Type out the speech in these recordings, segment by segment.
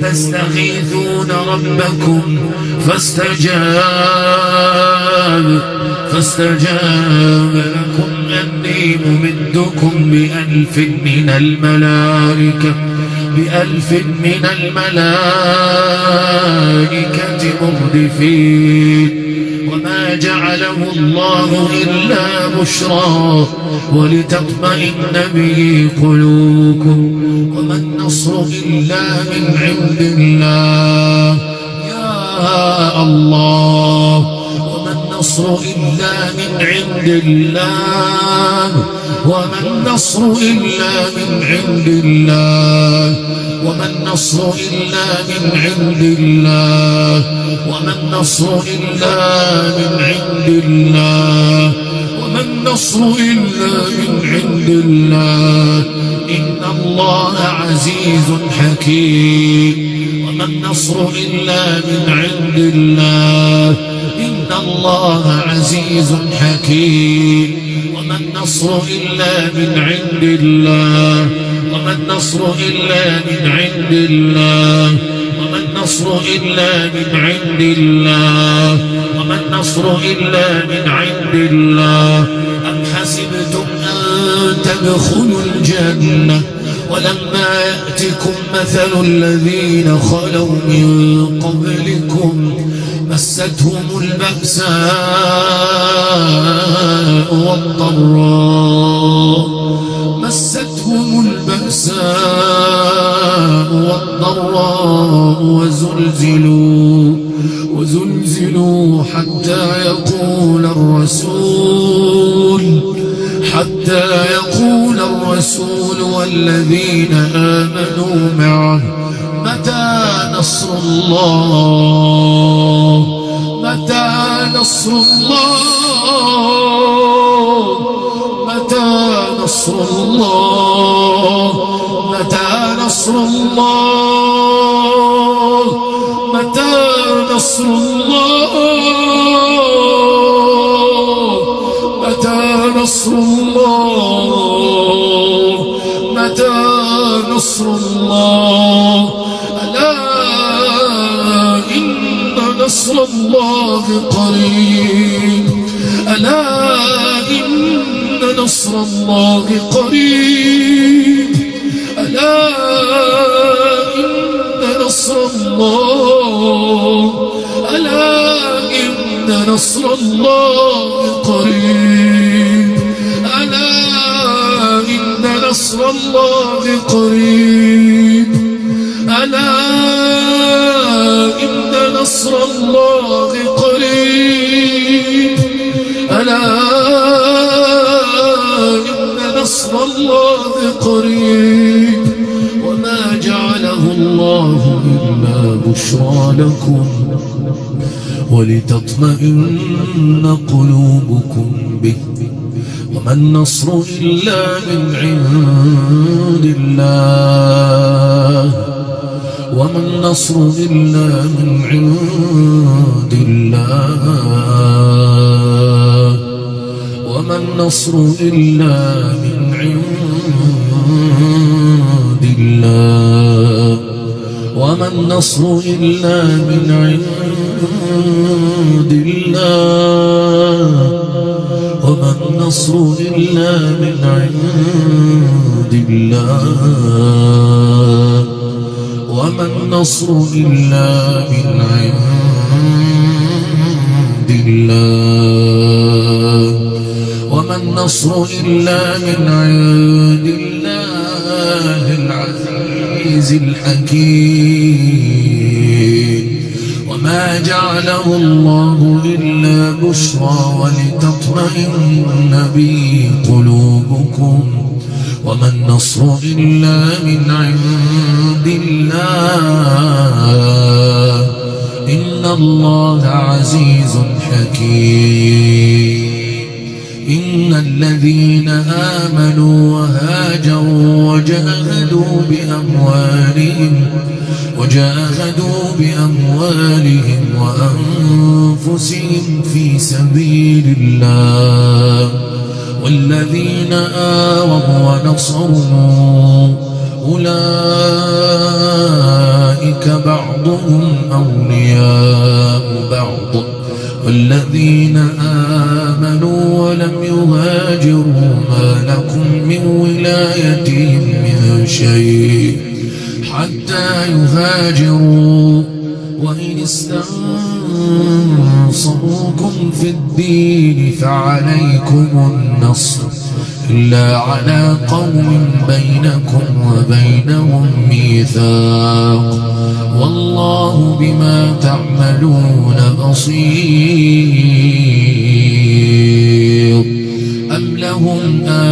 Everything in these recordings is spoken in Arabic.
تستغيثون ربكم فاستجاب لكم أني ممدكم بألف من الملائكة مردفين وما جعله الله إلا بشرى ولتطمئن به قلوبكم وما النصر إلا من عند الله يا الله وما النصر إلا من عند الله وما النصر إلا من عند الله وما النصر إلا من عند الله وما النصر إلا من عند الله وما النصر إلا من عند الله إن الله عزيز حكيم وما النصر إلا من عند الله إن الله عزيز حكيم وما النصر إلا من عند الله وما النصر إلا من عند الله وما النصر إلا من عند الله وما النصر إلا من عند الله أم حسبتم أن تدخلوا الجنة ولما يأتكم مثل الذين خلوا من قبلكم مستهم البأساء والضراء وزلزلوا حتى يقول الرسول والذين آمنوا معه متى نصر الله ألا إن نصر الله قريب ألا إن نصر الله قريب ألا إن نصر الله ألا إن نصر الله قريب ألا إن نصر الله قريب ألا إن نصر الله قريب ألا إن نصر الله قريب وما جعله الله إلا بشرى لكم ولتطمئن قلوبكم به وما النصر إلا من عند الله وما النصر إلا من عند الله وما النصر إلا من عند الله وما النصر إلا من عند الله وما النصر إلا من عند الله وما النصر إلا من عند الله وما النصر إلا من عند الله العزيز الحكيم وما جعله الله إلا بشرى ولتطمئن به قلوبكم وما النصر إلا من عند الله إن الله عزيز حكيم إن الذين آمنوا وهاجروا وجاهدوا بأموالهم وأنفسهم في سبيل الله والذين آووا أولئك بعضهم أولياء بعض والذين آمنوا ولم يهاجروا ما لكم من ولايتهم من شيء حتى يهاجروا وإن استنصروكم في الدين فعليكم النصر إلا على قوم بينكم وبينهم ميثاق والله بما تعملون بصير أم لهم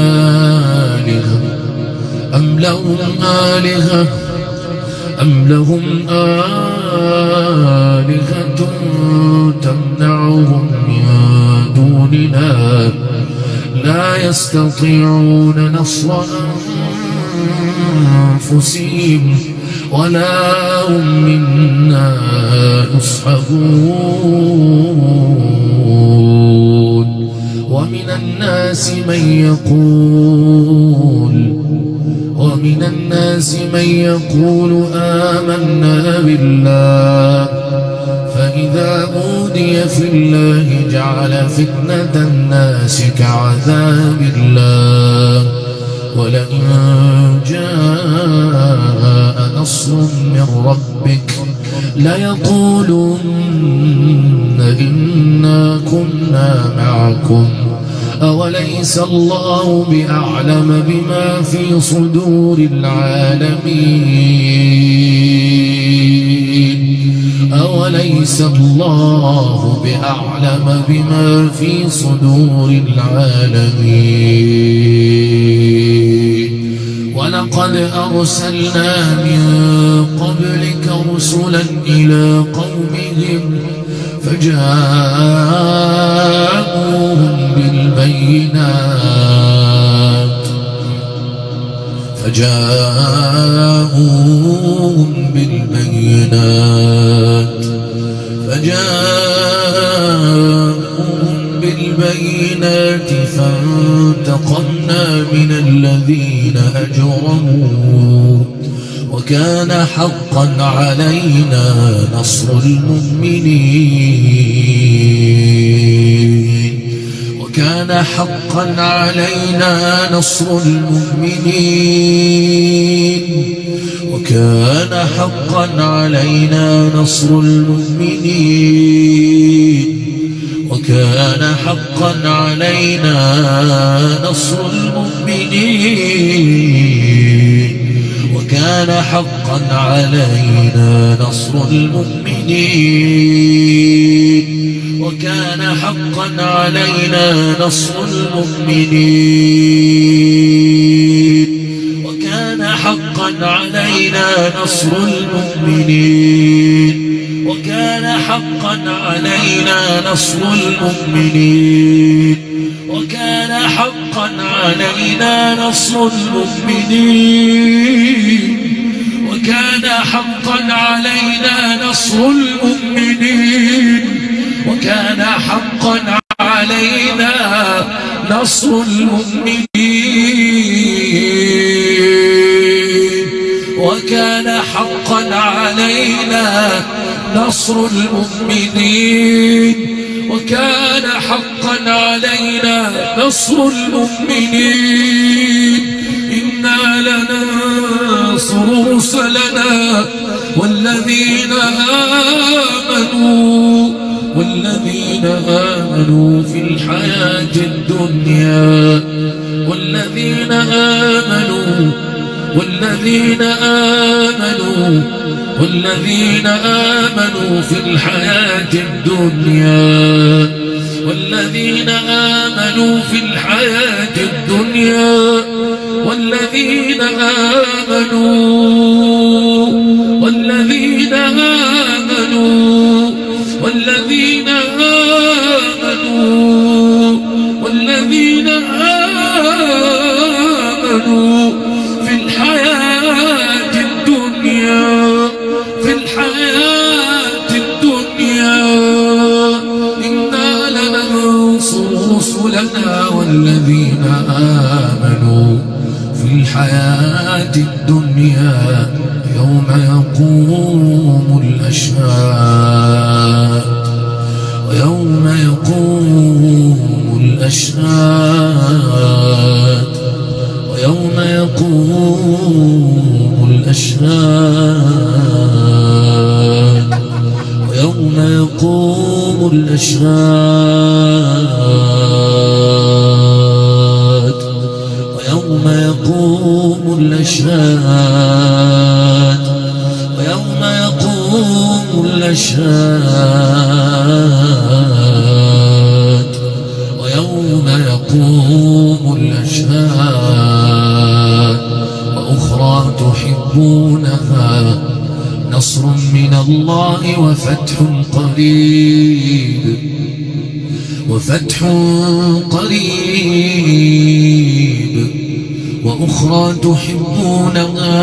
آلهة تمنعهم من دوننا لا يستطيعون نصر أنفسهم ولا هم منا يصحبون ومن الناس من يقول آمنا بالله فإذا أوذي في الله جعل فتنة الناس كعذاب الله ولئن جاء نصر من ربك ليقولن إنا كنا معكم أوليس الله بأعلم بما في صدور العالمين أوليس الله بأعلم بما في صدور العالمين ولقد أرسلنا من قبلك رسلا إلى قومهم فجاءوهم بالبينات فانتقمنا من الذين أجرموا وكان حقا علينا نصر المؤمنين وكان حقا علينا نصر المؤمنين وكان حقا علينا نصر المؤمنين وكان حقا علينا نصر المؤمنين وكان حقا علينا نصر المؤمنين وكان حقا علينا نصر المؤمنين وكان حقا علينا نصر المؤمنين وكان حقا علينا نصر المؤمنين وكان حقا علينا نصر المؤمنين وكان حقا علينا نصر المؤمنين وكان حقا علينا نصر المؤمنين وكان حقا علينا نصر المؤمنين وكان حقا علينا نصر المؤمنين إنا لننصر رسلنا والذين آمنوا في الحياة الدنيا والذين آمنوا في الحياة الدنيا والذين آمنوا في الحياة الدنيا والذين آمنوا في الحياة الدنيا إنا لننصر رسلنا والذين آمنوا في الحياة الحياة الدنيا يوم يقوم الأشهاد ويوم يقوم الأشهاد ويوم يقوم الأشهاد ويوم يقوم الأشهاد ويوم يقوم الأشهاد ويوم يقوم الأشهاد ويوم يقوم الأشهاد وأخرى تحبونها نصر من الله وفتح قريب وفتح قريب وأخرى تحبونها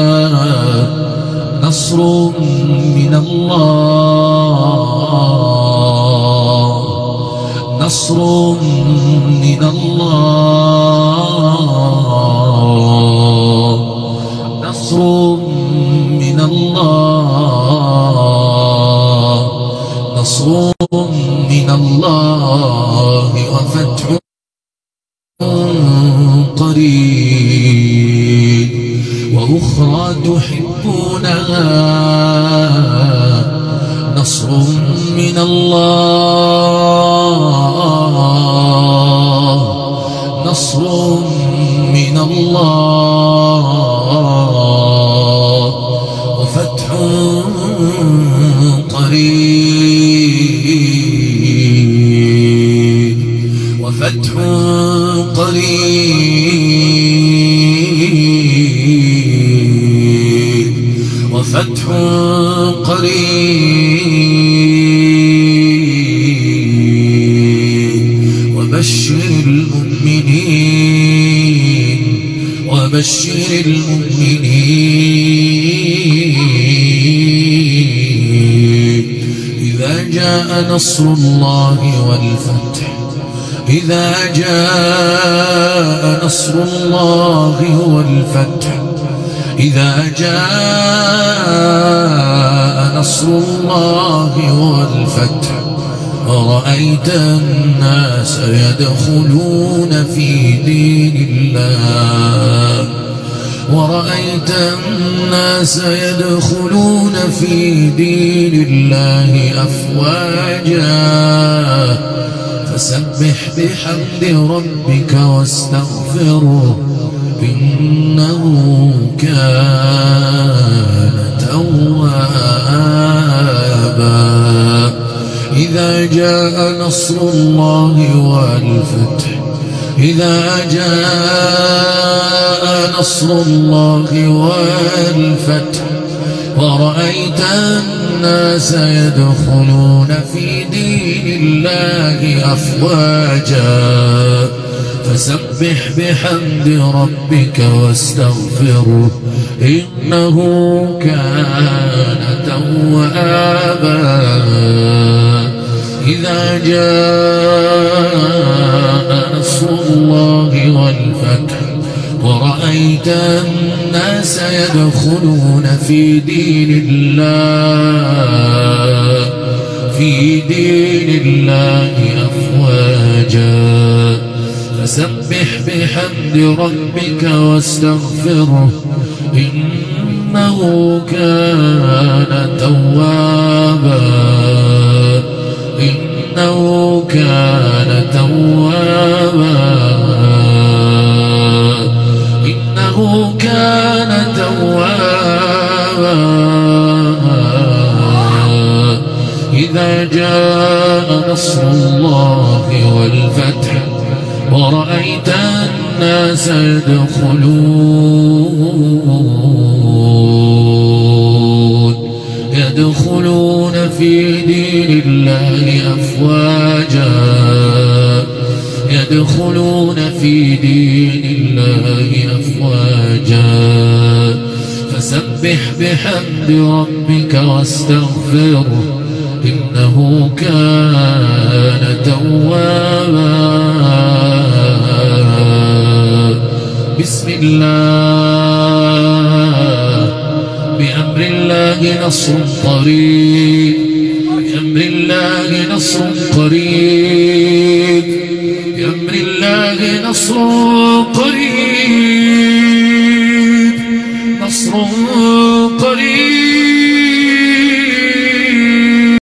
نصر من الله نصر من الله نصر من الله نصر من الله وفتح قريب وأخرى تحبونها نصر من الله نصر من الله وفتح قريب وفتح قريب وفتح قريب وبشر المؤمنين وبشر المؤمنين إذا جاء نصر الله والفتح إذا جاء نصر الله والفتح إذا جاء نصر الله والفتح ورأيت الناس يدخلون في دين الله ورأيت الناس يدخلون في دين الله أفواجا فسبح بحمد ربك واستغفره إنه كان توابا إذا جاء نصر الله والفتح إذا جاء نصر الله والفتح ورأيت الناس يدخلون في دين الله أفواجا فسبح بحمد ربك واستغفره إنه كان توابا إذا جاء نصر الله والفتح ورأيت الناس يدخلون في دين الله أفواجا فسبح بحمد ربك واستغفره إنه كان توابا إنه كان توابا إنه كان توابا إذا جاء نصر الله والفتح ورأيت الناس يدخلون في دين الله أفواجا يدخلون في دين الله أفواجا فسبح بحمد ربك واستغفره إنه كان توابا بسم الله بأمر الله نصر قريب بأمر الله نصر قريب بأمر الله نصر قريب نصر قريب